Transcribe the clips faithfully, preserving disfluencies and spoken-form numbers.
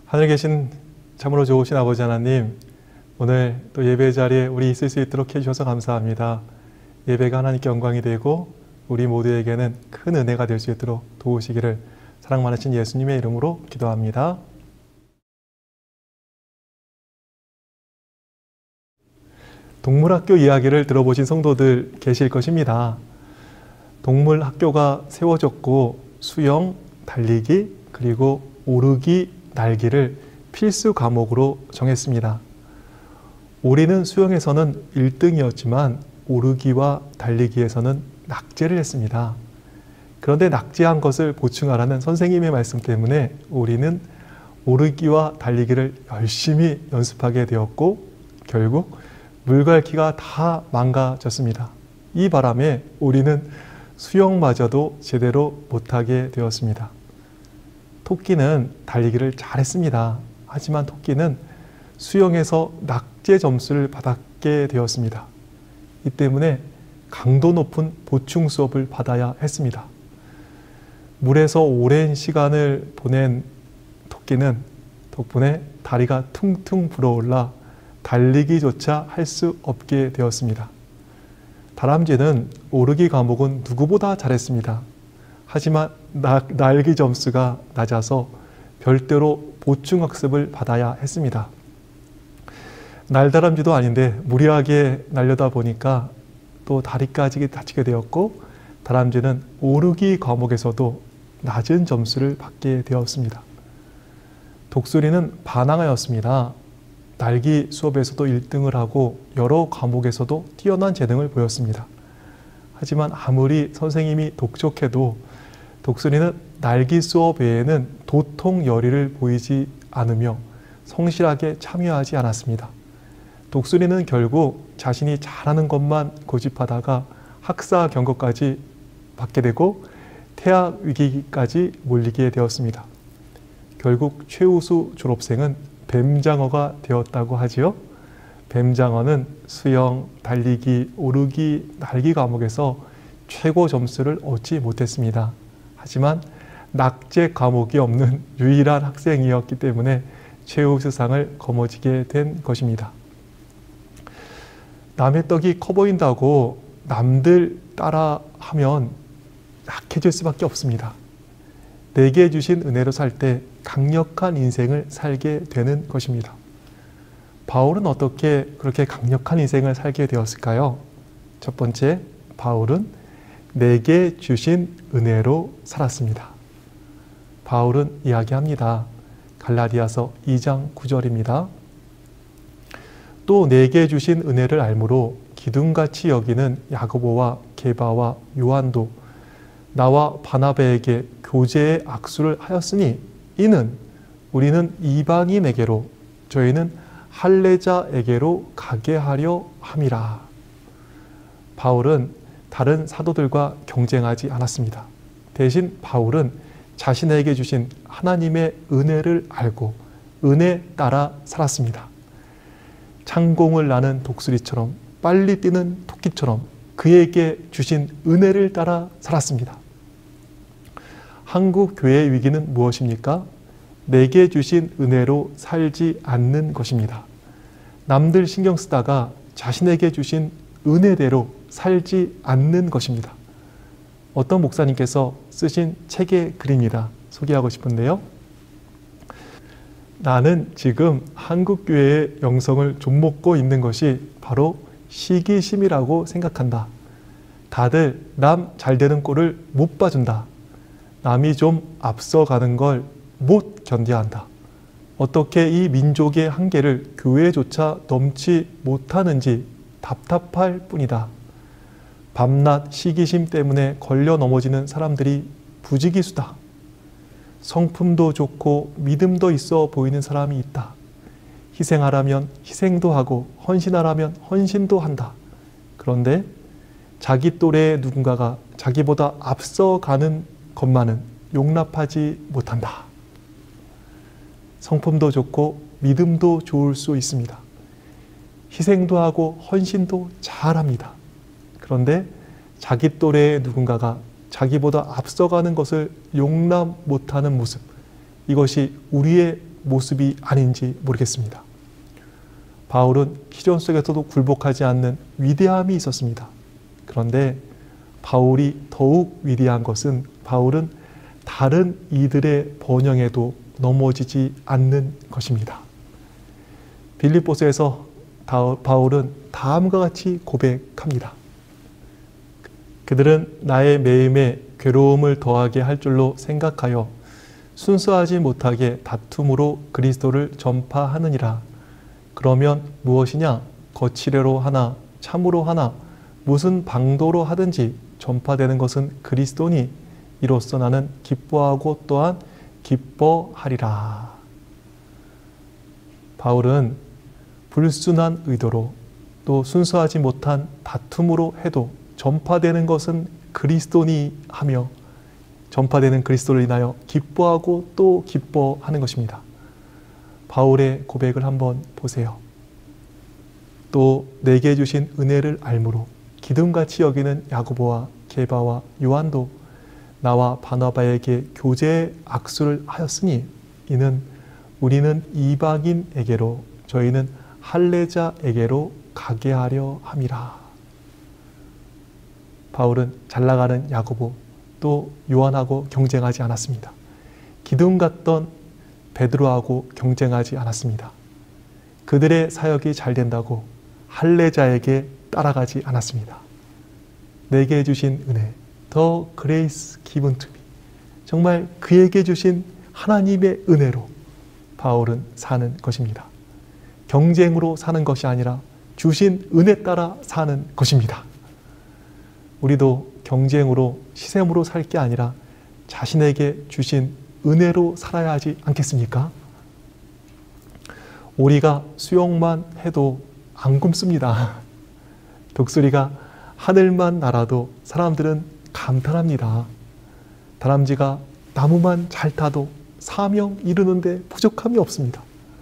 하늘에 계신 참으로 좋으신 아버지 하나님, 오늘 또 예배 자리에 우리 있을 수 있도록 해주셔서 감사합니다. 예배가 하나님께 영광이 되고 우리 모두에게는 큰 은혜가 될 수 있도록 도우시기를 사랑 많으신 예수님의 이름으로 기도합니다. 동물학교 이야기를 들어보신 성도들 계실 것입니다. 동물학교가 세워졌고 수영, 달리기, 그리고 오르기, 날기를 필수 과목으로 정했습니다. 우리는 수영에서는 일 등이었지만 오르기와 달리기에서는 낙제를 했습니다. 그런데 낙제한 것을 보충하라는 선생님의 말씀 때문에 우리는 오르기와 달리기를 열심히 연습하게 되었고 결국 물갈퀴가 다 망가졌습니다. 이 바람에 우리는 수영마저도 제대로 못하게 되었습니다. 토끼는 달리기를 잘했습니다. 하지만 토끼는 수영에서 낙제 점수를 받게 되었습니다. 이 때문에 강도 높은 보충 수업을 받아야 했습니다. 물에서 오랜 시간을 보낸 토끼는 덕분에 다리가 퉁퉁 불어올라 달리기조차 할 수 없게 되었습니다. 다람쥐는 오르기 과목은 누구보다 잘했습니다. 하지만 나, 날기 점수가 낮아서 별도로 보충학습을 받아야 했습니다. 날다람쥐도 아닌데 무리하게 날려다 보니까 또 다리까지 다치게 되었고 다람쥐는 오르기 과목에서도 낮은 점수를 받게 되었습니다. 독수리는 반항하였습니다. 날기 수업에서도 일 등을 하고 여러 과목에서도 뛰어난 재능을 보였습니다. 하지만 아무리 선생님이 독촉해도 독수리는 날기 수업 외에는 도통 열의를 보이지 않으며 성실하게 참여하지 않았습니다. 독수리는 결국 자신이 잘하는 것만 고집하다가 학사 경고까지 받게 되고 퇴학 위기까지 몰리게 되었습니다. 결국 최우수 졸업생은 뱀장어가 되었다고 하지요. 뱀장어는 수영, 달리기, 오르기, 날기 과목에서 최고 점수를 얻지 못했습니다. 하지만 낙제 과목이 없는 유일한 학생이었기 때문에 최우수상을 거머쥐게 된 것입니다. 남의 떡이 커 보인다고 남들 따라 하면 약해질 수밖에 없습니다. 내게 주신 은혜로 살 때 강력한 인생을 살게 되는 것입니다. 바울은 어떻게 그렇게 강력한 인생을 살게 되었을까요? 첫 번째, 바울은 내게 주신 은혜로 살았습니다. 바울은 이야기합니다. 갈라디아서 이 장 구 절입니다. 또 내게 주신 은혜를 알므로 기둥같이 여기는 야고보와 게바와 요한도 나와 바나바에게 교제의 악수를 하였으니 이는 우리는 이방인에게로 저희는 할례자에게로 가게 하려 함이라. 바울은 다른 사도들과 경쟁하지 않았습니다. 대신 바울은 자신에게 주신 하나님의 은혜를 알고 은혜 따라 살았습니다. 창공을 나는 독수리처럼 빨리 뛰는 토끼처럼 그에게 주신 은혜를 따라 살았습니다. 한국 교회의 위기는 무엇입니까? 내게 주신 은혜로 살지 않는 것입니다. 남들 신경 쓰다가 자신에게 주신 은혜대로 살지 않는 것입니다. 어떤 목사님께서 쓰신 책의 글입니다. 소개하고 싶은데요. 나는 지금 한국교회의 영성을 좀먹고 있는 것이 바로 시기심이라고 생각한다. 다들 남 잘되는 꼴을 못 봐준다. 남이 좀 앞서가는 걸 못 견뎌한다. 어떻게 이 민족의 한계를 교회조차 넘지 못하는지 답답할 뿐이다. 밤낮 시기심 때문에 걸려 넘어지는 사람들이 부지기수다. 성품도 좋고 믿음도 있어 보이는 사람이 있다. 희생하라면 희생도 하고 헌신하라면 헌신도 한다. 그런데 자기 또래의 누군가가 자기보다 앞서가는 것만은 용납하지 못한다. 성품도 좋고 믿음도 좋을 수 있습니다. 희생도 하고 헌신도 잘합니다. 그런데 자기 또래의 누군가가 자기보다 앞서가는 것을 용납 못하는 모습, 이것이 우리의 모습이 아닌지 모르겠습니다. 바울은 시련 속에서도 굴복하지 않는 위대함이 있었습니다. 그런데 바울이 더욱 위대한 것은 바울은 다른 이들의 번영에도 넘어지지 않는 것입니다. 빌립보서에서 바울은 다음과 같이 고백합니다. 그들은 나의 매임에 괴로움을 더하게 할 줄로 생각하여 순수하지 못하게 다툼으로 그리스도를 전파하느니라. 그러면 무엇이냐? 거칠애로 하나 참으로 하나 무슨 방도로 하든지 전파되는 것은 그리스도니 이로써 나는 기뻐하고 또한 기뻐하리라. 바울은 불순한 의도로 또 순수하지 못한 다툼으로 해도 전파되는 것은 그리스도니 하며 전파되는 그리스도를 인하여 기뻐하고 또 기뻐하는 것입니다. 바울의 고백을 한번 보세요. 또 내게 주신 은혜를 알므로 기둥같이 여기는 야고보와 게바와 요한도 나와 바나바에게 교제의 악수를 하였으니 이는 우리는 이방인에게로 저희는 할례자에게로 가게 하려 함이라. 바울은 잘나가는 야고보 또 요한하고 경쟁하지 않았습니다. 기둥 같던 베드로하고 경쟁하지 않았습니다. 그들의 사역이 잘 된다고 할례자에게 따라가지 않았습니다. 내게 주신 은혜, The grace given to me. 정말 그에게 주신 하나님의 은혜로 바울은 사는 것입니다. 경쟁으로 사는 것이 아니라 주신 은혜 따라 사는 것입니다. 우리도 경쟁으로 시샘으로 살 게 아니라 자신에게 주신 은혜로 살아야 하지 않겠습니까? 오리가 수영만 해도 안 굶습니다. 독수리가 하늘만 날아도 사람들은 감탄합니다. 다람쥐가 나무만 잘 타도 사명 이루는데 부족함이 없습니다.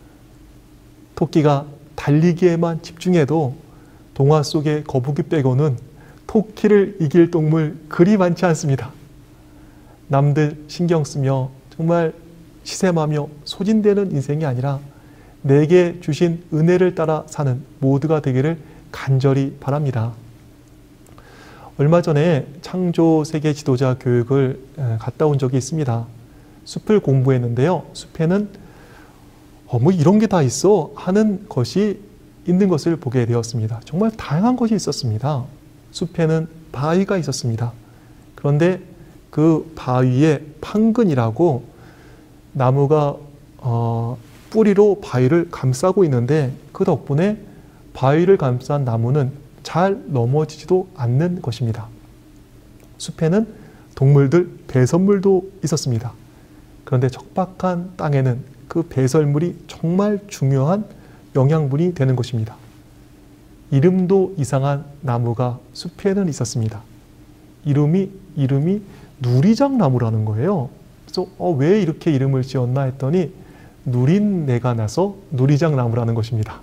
토끼가 달리기에만 집중해도 동화 속의 거북이 빼고는 토끼를 이길 동물 그리 많지 않습니다. 남들 신경 쓰며 정말 시샘하며 소진되는 인생이 아니라 내게 주신 은혜를 따라 사는 모두가 되기를 간절히 바랍니다. 얼마 전에 창조 세계 지도자 교육을 갔다 온 적이 있습니다. 숲을 공부했는데요. 숲에는 어, 뭐 이런 게 다 있어 하는 것이 있는 것을 보게 되었습니다. 정말 다양한 것이 있었습니다. 숲에는 바위가 있었습니다. 그런데 그 바위에 판근이라고 나무가 어, 뿌리로 바위를 감싸고 있는데 그 덕분에 바위를 감싼 나무는 잘 넘어지지도 않는 것입니다. 숲에는 동물들, 배설물도 있었습니다. 그런데 척박한 땅에는 그 배설물이 정말 중요한 영양분이 되는 것입니다. 이름도 이상한 나무가 숲에는 있었습니다. 이름이, 이름이 누리장나무라는 거예요. 그래서 어, 왜 이렇게 이름을 지었나 했더니 누린내가 나서 누리장나무라는 것입니다.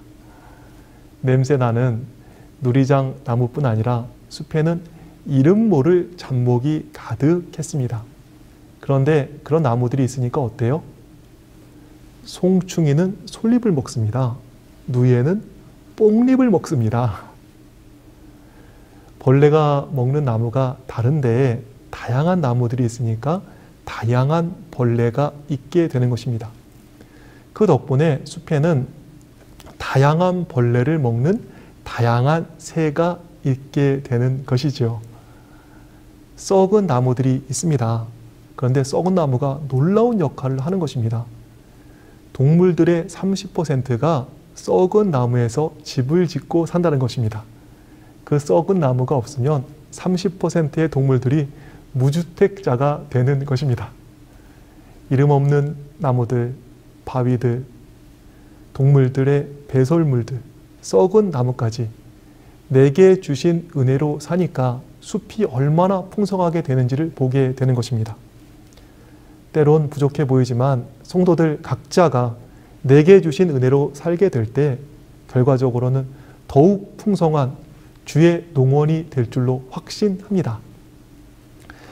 냄새나는 누리장나무뿐 아니라 숲에는 이름 모를 잡목이 가득했습니다. 그런데 그런 나무들이 있으니까 어때요? 송충이는 솔잎을 먹습니다. 누이에는 뽕잎을 먹습니다. 벌레가 먹는 나무가 다른데 다양한 나무들이 있으니까 다양한 벌레가 있게 되는 것입니다. 그 덕분에 숲에는 다양한 벌레를 먹는 다양한 새가 있게 되는 것이죠. 썩은 나무들이 있습니다. 그런데 썩은 나무가 놀라운 역할을 하는 것입니다. 동물들의 삼십 퍼센트가 썩은 나무에서 집을 짓고 산다는 것입니다. 그 썩은 나무가 없으면 삼십 퍼센트의 동물들이 무주택자가 되는 것입니다. 이름 없는 나무들, 바위들, 동물들의 배설물들, 썩은 나무까지 내게 주신 은혜로 사니까 숲이 얼마나 풍성하게 되는지를 보게 되는 것입니다. 때론 부족해 보이지만 성도들 각자가 내게 주신 은혜로 살게 될 때 결과적으로는 더욱 풍성한 주의 농원이 될 줄로 확신합니다.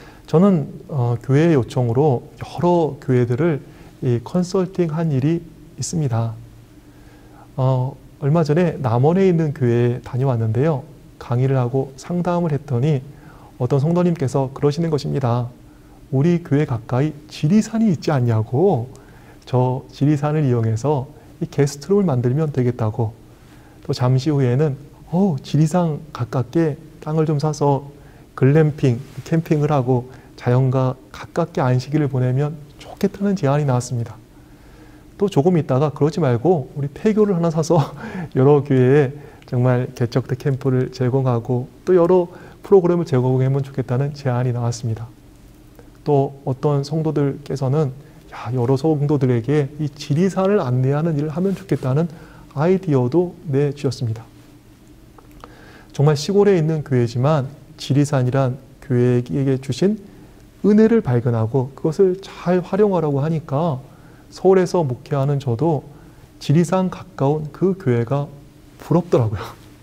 저는 어, 교회 요청으로 여러 교회들을 이 컨설팅한 일이 있습니다. 어, 얼마 전에 남원에 있는 교회에 다녀왔는데요. 강의를 하고 상담을 했더니 어떤 성도님께서 그러시는 것입니다. 우리 교회 가까이 지리산이 있지 않냐고, 저 지리산을 이용해서 이 게스트룸을 만들면 되겠다고, 또 잠시 후에는 어, 지리산 가깝게 땅을 좀 사서 글램핑, 캠핑을 하고 자연과 가깝게 안식일을 보내면 좋겠다는 제안이 나왔습니다. 또 조금 있다가 그러지 말고 우리 폐교를 하나 사서 여러 교회에 정말 개척대 캠프를 제공하고 또 여러 프로그램을 제공하면 좋겠다는 제안이 나왔습니다. 또 어떤 성도들께서는 야, 여러 성도들에게 이 지리산을 안내하는 일을 하면 좋겠다는 아이디어도 내주셨습니다. 정말 시골에 있는 교회지만 지리산이란 교회에게 주신 은혜를 발견하고 그것을 잘 활용하라고 하니까 서울에서 목회하는 저도 지리산 가까운 그 교회가 부럽더라고요.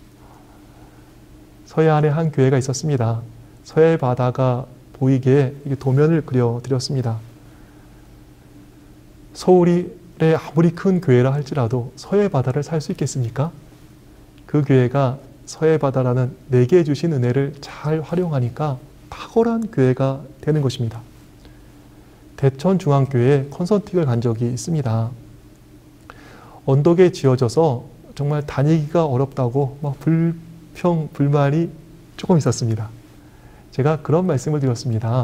서해안에 한 교회가 있었습니다. 서해 바다가 보이게 도면을 그려드렸습니다. 서울에 아무리 큰 교회라 할지라도 서해 바다를 살 수 있겠습니까? 그 교회가 서해 바다라는 내게 주신 은혜를 잘 활용하니까 탁월한 교회가 되는 것입니다. 대천중앙교회에 컨설팅을 간 적이 있습니다. 언덕에 지어져서 정말 다니기가 어렵다고 막 불평, 불만이 조금 있었습니다. 제가 그런 말씀을 드렸습니다.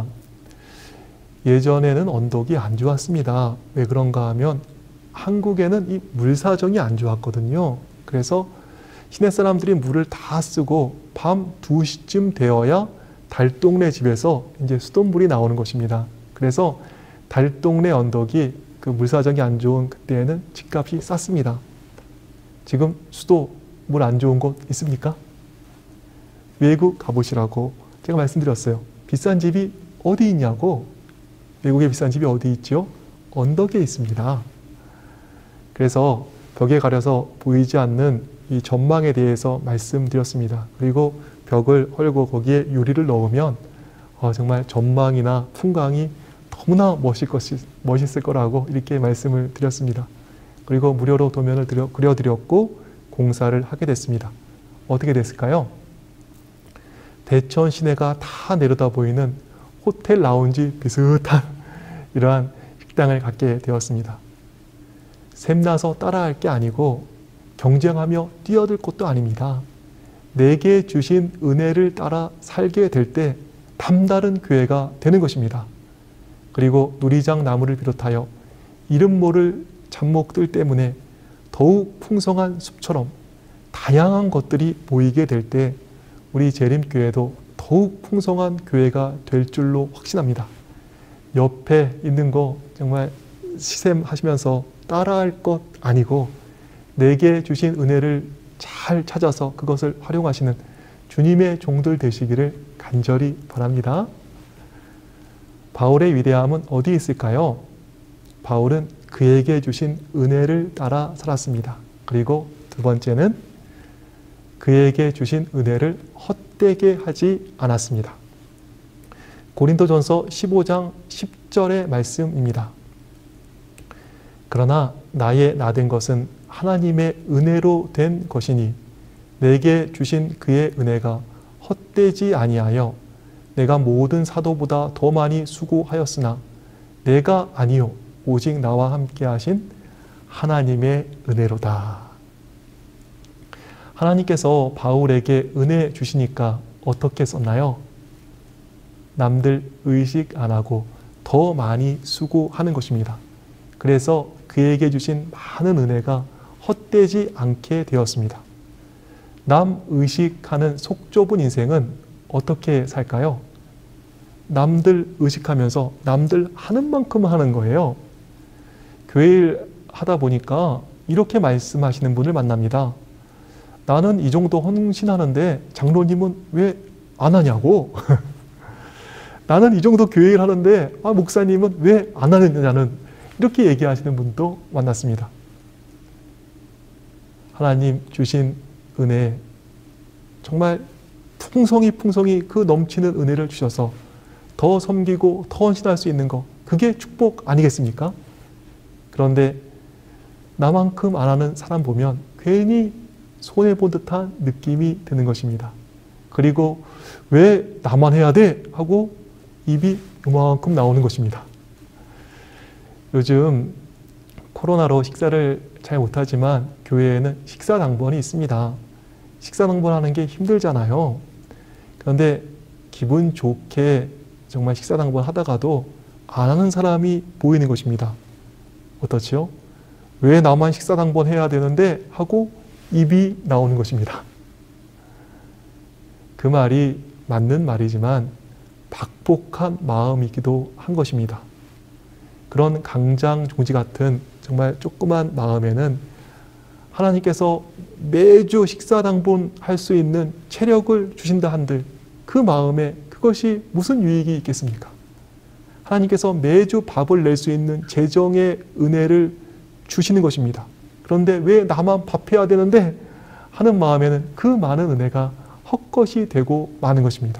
예전에는 언덕이 안 좋았습니다. 왜 그런가 하면 한국에는 이 물사정이 안 좋았거든요. 그래서 시내 사람들이 물을 다 쓰고 밤 두 시쯤 되어야 달동네 집에서 이제 수돗물이 나오는 것입니다. 그래서 달동네 언덕이 그 물사정이 안 좋은 그때에는 집값이 쌌습니다. 지금 수도 물 안 좋은 곳 있습니까? 외국 가보시라고 제가 말씀드렸어요. 비싼 집이 어디 있냐고. 외국에 비싼 집이 어디 있죠? 언덕에 있습니다. 그래서 벽에 가려서 보이지 않는 이 전망에 대해서 말씀드렸습니다. 그리고 벽을 헐고 거기에 유리를 넣으면 어, 정말 전망이나 풍광이 너무나 멋있을, 것이, 멋있을 거라고 이렇게 말씀을 드렸습니다. 그리고 무료로 도면을 드려, 그려드렸고 공사를 하게 됐습니다. 어떻게 됐을까요? 대천 시내가 다 내려다 보이는 호텔 라운지 비슷한 이러한 식당을 갖게 되었습니다. 샘나서 따라할 게 아니고 경쟁하며 뛰어들 것도 아닙니다. 내게 주신 은혜를 따라 살게 될 때 남다른 교회가 되는 것입니다. 그리고 누리장 나무를 비롯하여 이름 모를 잡목들 때문에 더욱 풍성한 숲처럼 다양한 것들이 보이게 될 때 우리 재림교회도 더욱 풍성한 교회가 될 줄로 확신합니다. 옆에 있는 거 정말 시샘하시면서 따라할 것 아니고 내게 주신 은혜를 잘 찾아서 그것을 활용하시는 주님의 종들 되시기를 간절히 바랍니다. 바울의 위대함은 어디 있을까요? 바울은 그에게 주신 은혜를 따라 살았습니다. 그리고 두 번째는 그에게 주신 은혜를 헛되게 하지 않았습니다. 고린도전서 십오 장 십 절의 말씀입니다. 그러나 나의 나된 것은 하나님의 은혜로 된 것이니 내게 주신 그의 은혜가 헛되지 아니하여 내가 모든 사도보다 더 많이 수고하였으나 내가 아니요 오직 나와 함께 하신 하나님의 은혜로다. 하나님께서 바울에게 은혜 주시니까 어떻게 썼나요? 남들 의식 안 하고 더 많이 수고하는 것입니다. 그래서 그에게 주신 많은 은혜가 헛되지 않게 되었습니다. 남 의식하는 속 좁은 인생은 어떻게 살까요? 남들 의식하면서 남들 하는 만큼 하는 거예요. 교회일 하다 보니까 이렇게 말씀하시는 분을 만납니다. 나는 이 정도 헌신하는데 장로님은 왜 안 하냐고. 나는 이 정도 교회일 하는데 아, 목사님은 왜 안 하느냐는 이렇게 얘기하시는 분도 만났습니다. 하나님 주신 은혜, 정말 풍성히 풍성히 그 넘치는 은혜를 주셔서 더 섬기고 더 헌신할 수 있는 것, 그게 축복 아니겠습니까? 그런데 나만큼 안 하는 사람 보면 괜히 손해본 듯한 느낌이 드는 것입니다. 그리고 왜 나만 해야 돼? 하고 입이 요만큼 나오는 것입니다. 요즘 코로나로 식사를 잘 못하지만 교회에는 식사당번이 있습니다. 식사당번하는 게 힘들잖아요. 그런데 기분 좋게 정말 식사당번 하다가도 안 하는 사람이 보이는 것입니다. 어떻지요? 왜 나만 식사당번 해야 되는데? 하고 입이 나오는 것입니다. 그 말이 맞는 말이지만 박복한 마음이기도 한 것입니다. 그런 강장종지 같은 정말 조그만 마음에는 하나님께서 매주 식사당번 할 수 있는 체력을 주신다 한들 그 마음에 그것이 무슨 유익이 있겠습니까? 하나님께서 매주 밥을 낼 수 있는 재정의 은혜를 주시는 것입니다. 그런데 왜 나만 밥해야 되는데 하는 마음에는 그 많은 은혜가 헛것이 되고 마는 것입니다.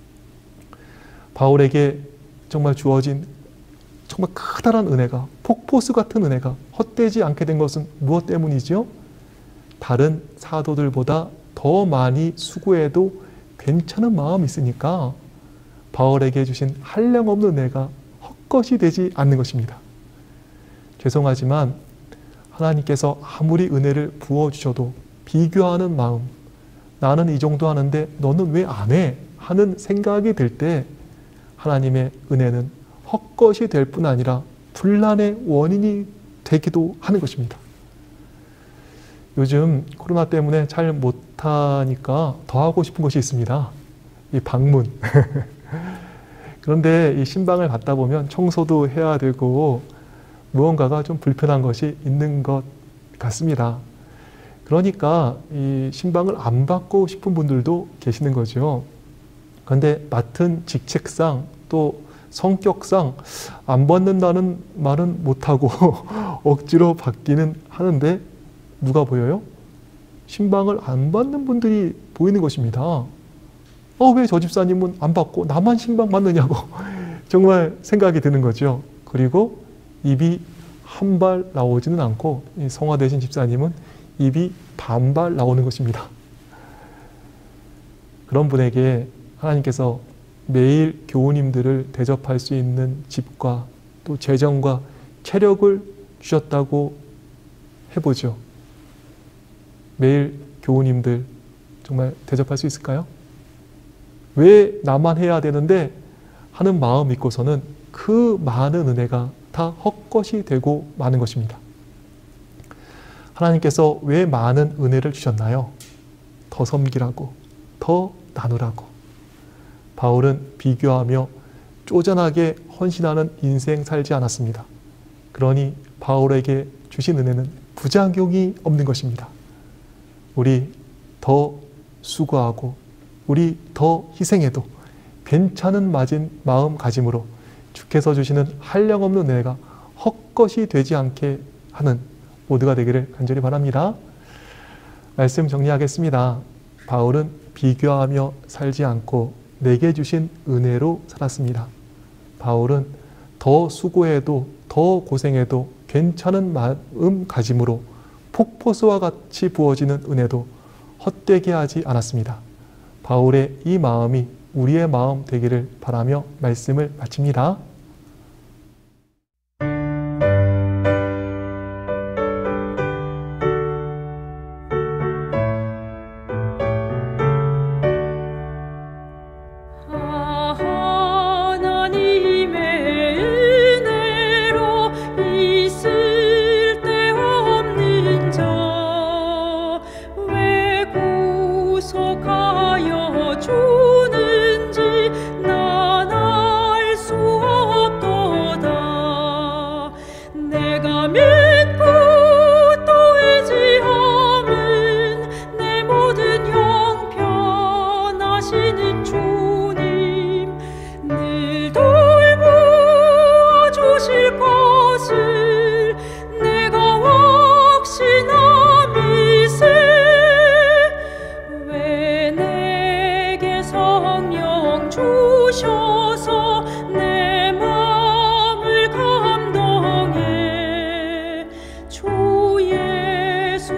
바울에게 정말 주어진 정말 커다란 은혜가, 폭포수 같은 은혜가 헛되지 않게 된 것은 무엇 때문이지요? 다른 사도들보다 더 많이 수고해도 괜찮은 마음이 있으니까 바울에게 주신 한량없는 은혜가 헛것이 되지 않는 것입니다. 죄송하지만 하나님께서 아무리 은혜를 부어주셔도 비교하는 마음, 나는 이 정도 하는데 너는 왜 안 해? 하는 생각이 들 때 하나님의 은혜는 헛것이 될 뿐 아니라 분란의 원인이 되기도 하는 것입니다. 요즘 코로나 때문에 잘 못하니까 더 하고 싶은 것이 있습니다. 이 방문. 그런데 이 신방을 갔다 보면 청소도 해야 되고 무언가가 좀 불편한 것이 있는 것 같습니다. 그러니까 이 신방을 안 받고 싶은 분들도 계시는 거죠. 그런데 맡은 직책상 또 성격상 안 받는다는 말은 못하고 억지로 받기는 하는데 누가 보여요? 신방을 안 받는 분들이 보이는 것입니다. 어, 왜 저 집사님은 안 받고 나만 신방 받느냐고 정말 생각이 드는 거죠. 그리고 입이 한 발 나오지는 않고 성화되신 집사님은 입이 반발 나오는 것입니다. 그런 분에게 하나님께서 매일 교우님들을 대접할 수 있는 집과 또 재정과 체력을 주셨다고 해보죠. 매일 교우님들 정말 대접할 수 있을까요? 왜 나만 해야 되는데 하는 마음 있고서는 그 많은 은혜가 다 헛것이 되고 마는 것입니다. 하나님께서 왜 많은 은혜를 주셨나요? 더 섬기라고, 더 나누라고. 바울은 비교하며 쪼잔하게 헌신하는 인생 살지 않았습니다. 그러니 바울에게 주신 은혜는 부작용이 없는 것입니다. 우리 더 수고하고 우리 더 희생해도 괜찮은 마음가짐으로 주께서 주시는 한량없는 은혜가 헛것이 되지 않게 하는 모두가 되기를 간절히 바랍니다. 말씀 정리하겠습니다. 바울은 비교하며 살지 않고 내게 주신 은혜로 살았습니다. 바울은 더 수고해도 더 고생해도 괜찮은 마음가짐으로 폭포수와 같이 부어지는 은혜도 헛되게 하지 않았습니다. 바울의 이 마음이 우리의 마음 되기를 바라며 말씀을 마칩니다. 주는지 난 알 수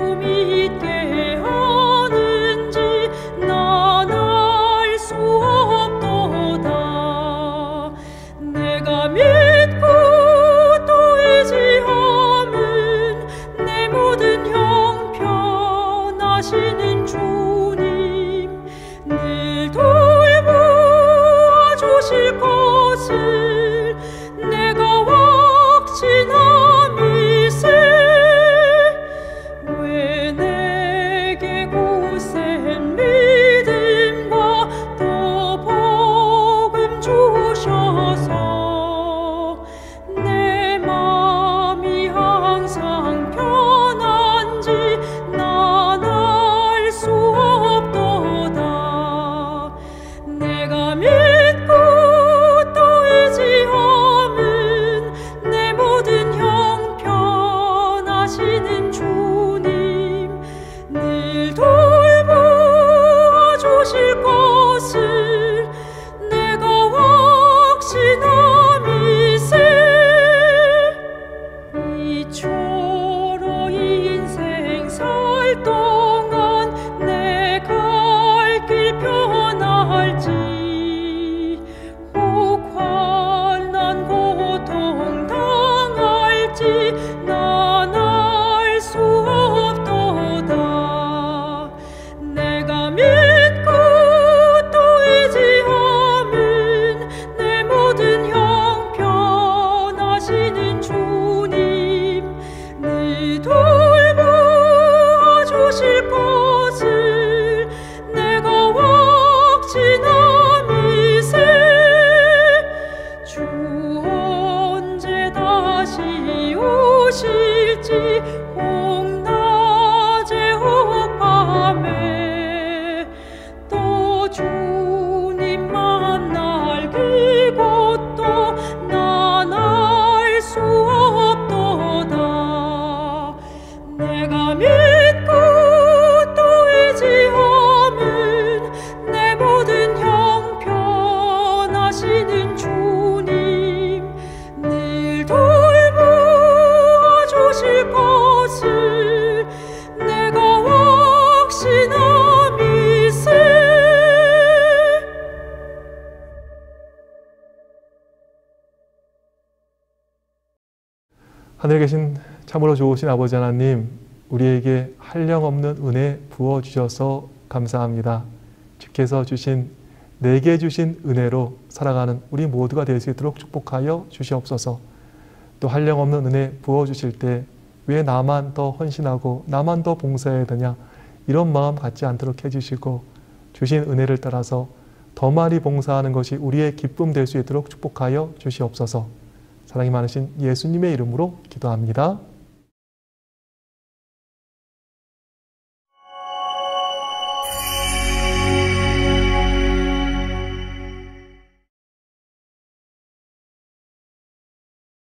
하늘에 계신 참으로 좋으신 아버지 하나님, 우리에게 한량없는 은혜 부어주셔서 감사합니다. 주께서 주신 내게 주신 은혜로 살아가는 우리 모두가 될 수 있도록 축복하여 주시옵소서. 또 한량없는 은혜 부어주실 때 왜 나만 더 헌신하고 나만 더 봉사해야 되냐, 이런 마음 갖지 않도록 해주시고 주신 은혜를 따라서 더 많이 봉사하는 것이 우리의 기쁨 될 수 있도록 축복하여 주시옵소서. 사랑이 많으신 예수님의 이름으로 기도합니다.